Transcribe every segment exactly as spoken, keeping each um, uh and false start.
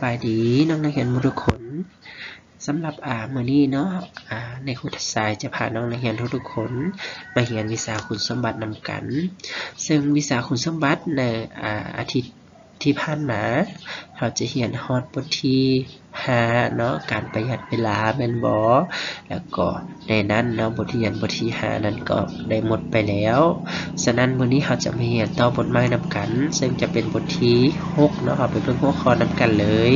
ายดีน้องนักเรียนทุกคนสำหรับอ่ามื้อนี้เนาะอ่าในครูทัศายจะพาน้องนักเรียนทุกคนมาเรียนวิชาคุณสมบัตินำกันซึ่งวิชาคุณสมบัติในอ่าอาทิตย์ที่ผ่านมาเราจะเรียนฮอดบทที่ห้าเนาะการประหยัดเวลาแม่นบ่แล้วก็ในนั้นเนาะบทเรียนบทที่ห้านั้นก็ได้หมดไปแล้วฉะนั้นมื้อนี้เราจะมาเรียนต่อบทใหม่นำกันซึ่งจะเป็นบทที่หกเนาะเอาไปเบิ่งหัวข้อนำกันเลย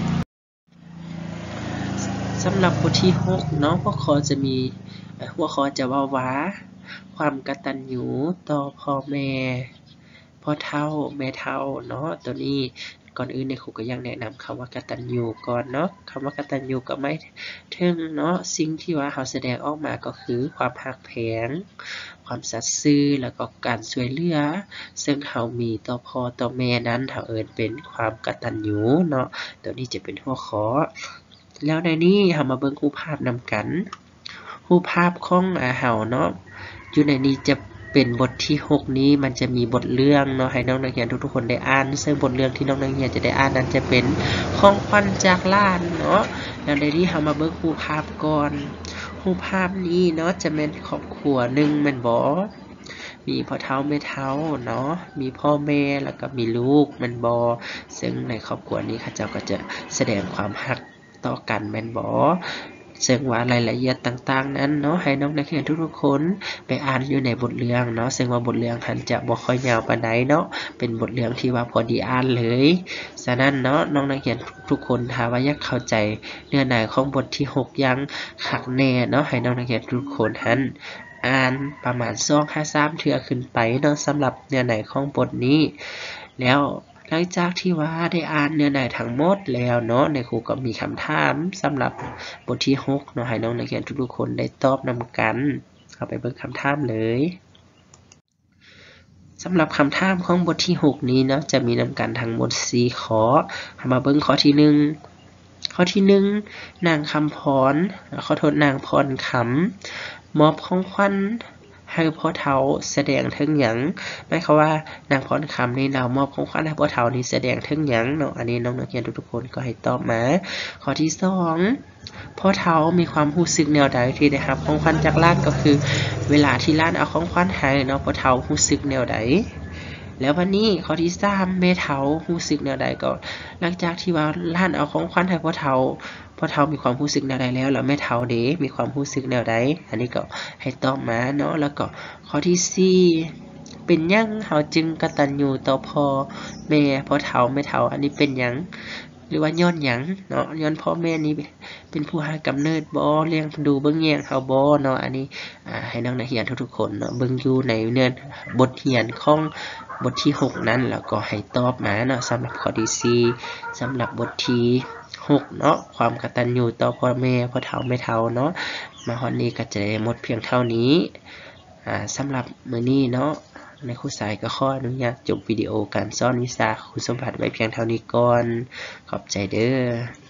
สำหรับบทที่หกเนาะหัวข้อจะมีหัวข้อจะว่าว่าความกตัญญูต่อพ่อแม่พ่อเฒ่าแม่เฒ่าเนาะตัวนี้ก่อนอื่นในครูก็ยังแนะนำคำว่ากตัญญูก่อนเนาะคำว่ากตัญญูก็หมายถึงเนาะสิ่งที่ว่าเราแสดงออกมาก็คือความรักแพงความสัตย์ซื่อแล้วก็การช่วยเหลือซึ่งเรามีต่อพ่อต่อแม่นั้นเราเอิ้นเป็นความกตัญญูเนาะตัวนี้จะเป็นหัวข้อแล้วในนี้เรามาเบิ่งรูปภาพนำกันรูปภาพของอ่าเฮาเนาะอยู่ในนี้จะเป็นบทที่หกนี้มันจะมีบทเรื่องเนาะให้น้องนักเรียนทุกๆคนได้อ่านซึ่งบทเรื่องที่น้องนักเรียนจะได้อ่านนั้นจะเป็นของขวัญจากหลานเนาะแล้วในนี้เฮามาเบิ่งรูปภาพก่อนรูปภาพนี้เนาะจะเป็นครอบครัวหนึ่งแม่นบ่มีพ่อเฒ่าแม่เฒ่าเนาะมีพ่อแม่แล้วก็มีลูกแม่นบ่ซึ่งในครอบครัวนี้เขาเจ้าก็จะแสดงความรักต่อกันแม่นบ่ซึ่งว่ารายละเอียดต่างๆนั้นเนาะให้น้องนักเรียนทุกๆคนไปอ่านอยู่ในบทเรื่องเนาะซึ่งว่าบทเรื่องหันจะบ่ค่อยยาวปานใดเนาะเป็นบทเรื่องที่ว่าพอดีอ่านเลยฉะนั้นเนาะน้องนักเรียนทุกคนถ้าว่าอยากเข้าใจเนื้อหาของบทที่หกอย่างคักแน่เนาะให้น้องนักเรียนทุกคนหันอ่านประมาณสองถึงสามเทื่อขึ้นไปเนาะสำหรับเนื้อหาของบทนี้แล้วหลังจากที่ว่าได้อ่านเนื้อหาทั้งหมดแล้วเนาะในครูก็มีคำถามสำหรับบทที่หกเนาะให้น้องนักเรียนทุกๆคนได้ตอบนำกันเข้าไปเบิ่งคำถามเลยสำหรับคำถามของบทที่หกนี้เนาะจะมีนำกันทั้งหมดสี่ข้อมาเบิ่งข้อที่หนึ่งข้อที่หนึ่งนางคำพรขอโทษนางพรคำมอบของขวัญให้พ่อเฒ่าแสดงถึงหยังหมายความว่านางพรคำนี่เรามอบของขวัญให้พ่อเฒ่านี่แสดงถึงหยังเนาะอันนี้น้องนักเรียนทุกๆคนก็ให้ตอบมาข้อที่สองพ่อเฒ่ามีความรู้สึกแนวใดที่ได้รับของขวัญจากหลานก็คือเวลาที่หลานเอาของขวัญให้เนาะพ่อเฒ่ารู้สึกแนวใดแล้ววันนี้ข้อที่สามแม่เฒ่ารู้สึกแนวใดก็หลังจากที่ว่าหลานเอาของขวัญให้พ่อเฒ่าพ่อเฒ่ามีความรู้สึกแนวใดแล้วแล้วแม่เฒ่าเด้มีความรู้สึกแนวใดอันนี้ก็ให้ตอบมาเนาะแล้วก็ข้อที่สี่เป็นหยังเฮาจึงกตัญญูต่อพ่อแม่พ่อเฒ่าแม่เฒ่าอันนี้เป็นหยังหรือว่าย้อนหยังเนาะย้อนพ่อแม่นี้เป็นผู้ให้กำเนิดบ่เลี้ยงดูเบิ่งแยงเฮาบ่เนาะอันนี้อ่าให้น้องนักเรียนทุกๆคนเนาะเบิ่งอยู่ในเนื้อบทเรียนของบทที่หกนั้นแล้วก็ให้ตอบมาเนาะสำหรับข้อที่สี่สำหรับบทที่หกเนาะความกตัญญูต่อพ่อแม่พ่อเฒ่าแม่เฒ่าเนาะมาฮอดนี้ก็จะหมดเพียงเท่านี้อ่าสำหรับมื้อนี้เนาะในครูสายก็ขออนุญาตจบวิดีโอการสอนวิชาคุณสมบัติไว้เพียงเท่านี้ก่อนขอบใจเด้อ